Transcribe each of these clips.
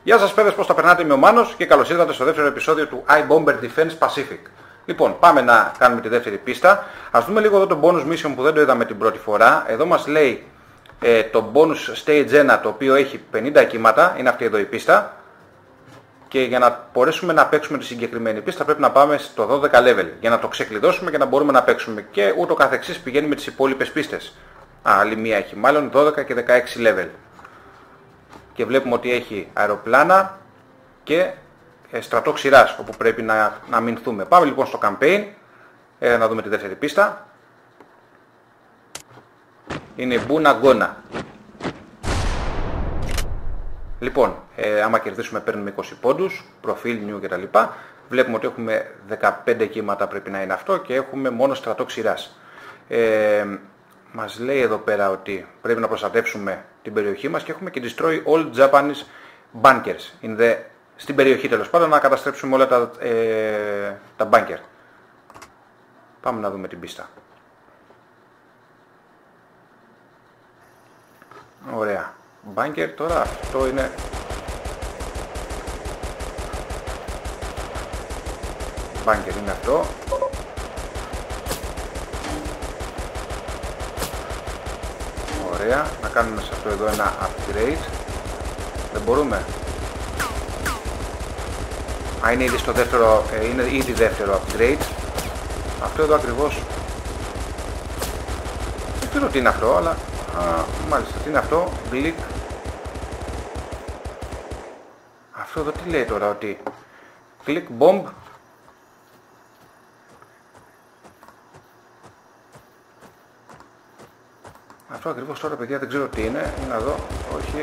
Γεια σας παιδες, πώς τα περνάτε, είμαι ο Μάνος και καλώς ήρθατε στο δεύτερο επεισόδιο του iBomber Defense Pacific. Λοιπόν, πάμε να κάνουμε τη δεύτερη πίστα. Ας δούμε λίγο εδώ το bonus mission που δεν το είδαμε την πρώτη φορά. Εδώ μας λέει το bonus stage 1, το οποίο έχει 50 κύματα, είναι αυτή εδώ η πίστα. Και για να μπορέσουμε να παίξουμε τη συγκεκριμένη πίστα πρέπει να πάμε στο 12 level για να το ξεκλειδώσουμε και να μπορούμε να παίξουμε. Και ούτω καθεξής πηγαίνει με τις υπόλοιπες πίστες. Άλλη μία έχει μάλλον 12 και 16 level. Και βλέπουμε ότι έχει αεροπλάνα και στρατό ξηράς όπου πρέπει να αμυνθούμε. Πάμε λοιπόν στο campaign να δούμε τη δεύτερη πίστα. Είναι η Bunagona. Λοιπόν, άμα κερδίσουμε παίρνουμε 20 πόντους, προφίλ, νιου κτλ. Βλέπουμε ότι έχουμε 15 κύματα πρέπει να είναι αυτό και έχουμε μόνο στρατό ξηράς. Μας λέει εδώ πέρα ότι πρέπει να προστατεύσουμε την περιοχή μας και έχουμε και destroy all Japanese bunkers. Στην περιοχή τέλος πάντων να καταστρέψουμε όλα τα bunker. Πάμε να δούμε την πίστα. Ωραία. Bunker τώρα αυτό είναι... Bunker είναι αυτό. Ωραία. Να κάνουμε σε αυτό εδώ ένα upgrade. Δεν μπορούμε. Α, είναι ήδη στο δεύτερο, είναι ήδη δεύτερο upgrade. Αυτό εδώ ακριβώς. Δεν ξέρω τι είναι αυτό, αλλά... μάλιστα, τι είναι αυτό, Blick. Αυτό εδώ τι λέει τώρα, ότι Click Bomb. Αυτό ακριβώς τώρα παιδιά δεν ξέρω τι είναι, να δω, όχι.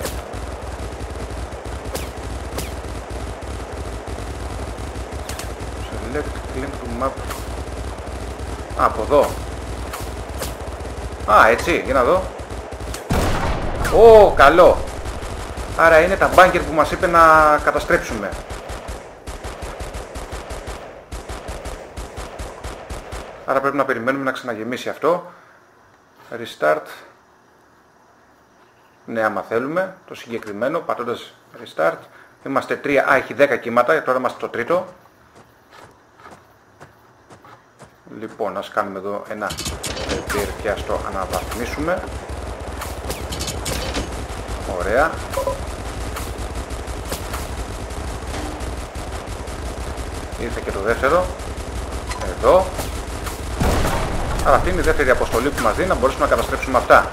Select, Click to Map. Α, από εδώ. Α, έτσι, για να δω. Ω, καλό. Άρα είναι τα bunker που μας είπε να καταστρέψουμε. Άρα πρέπει να περιμένουμε να ξαναγεμίσει αυτό. Restart. Ναι, άμα θέλουμε, το συγκεκριμένο, πατώντας Restart. Είμαστε 3, α, έχει 10 κύματα, τώρα είμαστε το τρίτο. Λοιπόν, ας κάνουμε εδώ ένα repair και ας το αναβαθμίσουμε. Ωραία. Ήρθε και το δεύτερο. Εδώ. Άρα αυτή είναι η δεύτερη αποστολή που μας δίνει να μπορέσουμε να καταστρέψουμε αυτά.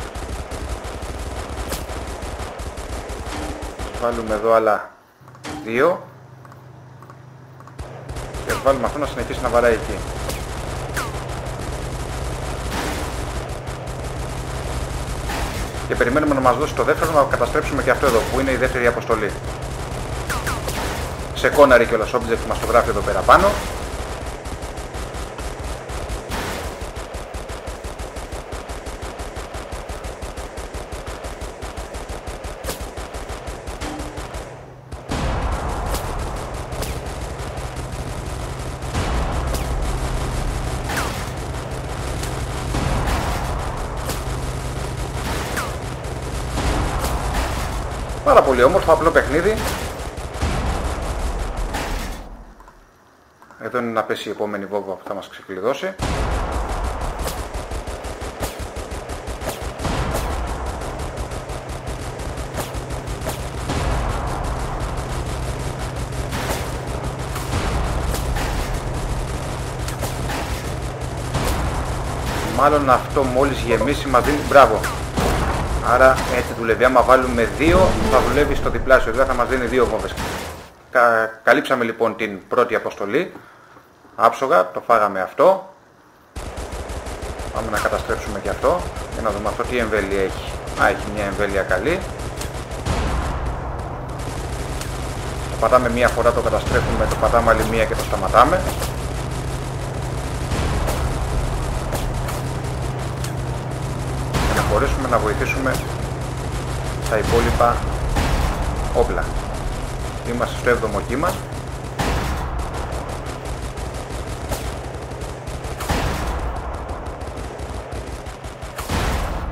Βάλουμε εδώ άλλα 2. Και βάλουμε αυτό να συνεχίσει να βαράει εκεί. Και περιμένουμε να μας δώσει το δεύτερο να καταστρέψουμε και αυτό εδώ που είναι η δεύτερη αποστολή. Σε κόναρι και όλας object που μας το γράφει εδώ πέρα πάνω. Πάρα πολύ όμορφο, απλό παιχνίδι. Εδώ είναι να πέσει η επόμενη βόμβα που θα μας ξεκλειδώσει. Μάλλον αυτό μόλις γεμίσει μας δίνει μπράβο. Άρα έτσι δουλεύει. Άμα βάλουμε 2 θα δουλεύει στο διπλάσιο, δηλαδή θα μας δίνει 2 βόμβες. Καλύψαμε λοιπόν την πρώτη αποστολή. Άψογα, το φάγαμε αυτό. Πάμε να καταστρέψουμε και αυτό. Για να δούμε αυτό τι εμβέλεια έχει. Α, έχει μια εμβέλεια καλή. Το πατάμε μία φορά, το καταστρέφουμε, το πατάμε άλλη μία και το σταματάμε. Μπορέσουμε να βοηθήσουμε τα υπόλοιπα όπλα. Είμαστε στο 7ο κύμα.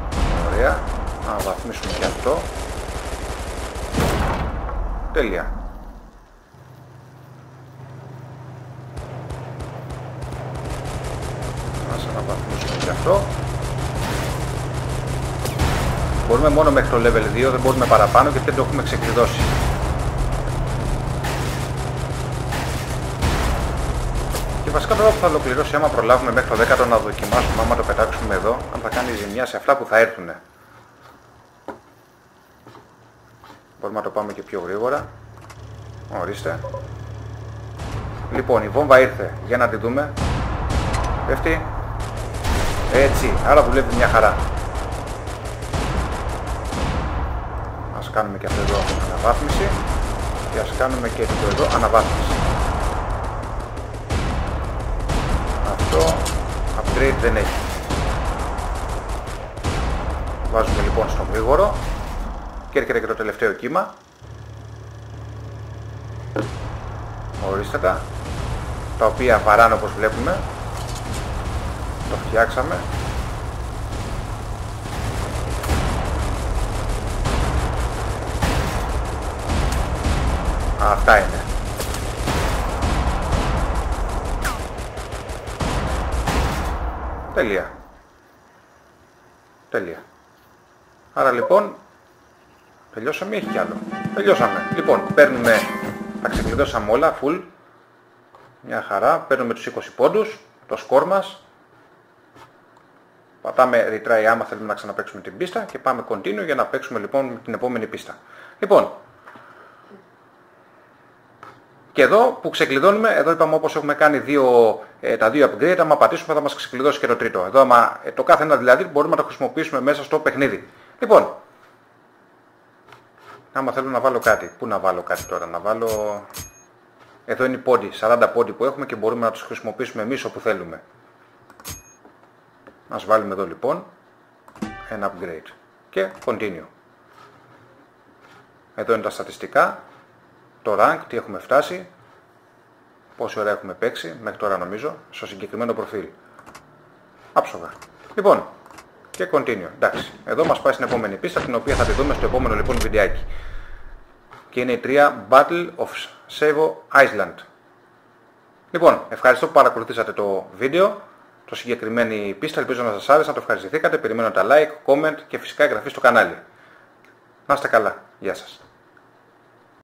Ωραία. Να βαθμίσουμε και αυτό. Τέλεια. Μπορούμε μόνο μέχρι το level 2, δεν μπορούμε παραπάνω γιατί δεν το έχουμε ξεκλειδώσει. Και βασικά τώρα που θα ολοκληρώσει, άμα προλάβουμε μέχρι το 10ο να δοκιμάσουμε, άμα το πετάξουμε εδώ, αν θα κάνει ζημιά σε αυτά που θα έρθουν. Μπορούμε να το πάμε και πιο γρήγορα. Ορίστε. Λοιπόν, η βόμβα ήρθε. Για να τη δούμε. Πέφτει. Έτσι. Άρα δουλεύει μια χαρά. Ας κάνουμε και αυτό εδώ αναβάθμιση. Και ας κάνουμε και αυτό εδώ αναβάθμιση. Αυτό upgrade δεν έχει. Βάζουμε λοιπόν στον γρήγορο. Και έρχεται και το τελευταίο κύμα. Ορίστε τα οποία βαράνε όπως βλέπουμε. Το φτιάξαμε. Αυτά είναι. Τέλεια. Τέλεια. Άρα λοιπόν τελειώσαμε ή έχει κι άλλο? Τελειώσαμε. Λοιπόν, παίρνουμε, τα ξεκλειδώσαμε όλα, full. Μια χαρά. Παίρνουμε τους 20 πόντους, το σκορ μας. Πατάμε retry άμα θέλουμε να ξαναπαίξουμε την πίστα και πάμε continue για να παίξουμε λοιπόν την επόμενη πίστα. Λοιπόν, και εδώ που ξεκλειδώνουμε, εδώ είπαμε όπως έχουμε κάνει τα δύο upgrade, άμα πατήσουμε θα μας ξεκλειδώσει και το τρίτο. Εδώ άμα, το κάθε ένα δηλαδή μπορούμε να το χρησιμοποιήσουμε μέσα στο παιχνίδι. Λοιπόν, άμα θέλω να βάλω κάτι, πού να βάλω κάτι τώρα, να βάλω... Εδώ είναι οι πόντι, 40 πόντι που έχουμε και μπορούμε να τους χρησιμοποιήσουμε εμείς όπου θέλουμε. Ας βάλουμε εδώ λοιπόν ένα upgrade και continue. Εδώ είναι τα στατιστικά, το rank, τι έχουμε φτάσει, πόση ώρα έχουμε παίξει, μέχρι τώρα νομίζω, στο συγκεκριμένο προφίλ. Άψογα. Λοιπόν, και continue. Εντάξει, εδώ μας πάει στην επόμενη πίστα, την οποία θα τη δούμε στο επόμενο λοιπόν βιντεάκι. Και είναι η 3 Battle of Savo Island. Λοιπόν, ευχαριστώ που παρακολουθήσατε το βίντεο, το συγκεκριμένη πίστα, ελπίζω να σας άρεσε, να το ευχαριστηθήκατε, περιμένω τα like, comment και φυσικά εγγραφή στο κανάλι. Να είστε καλά. Γεια σας.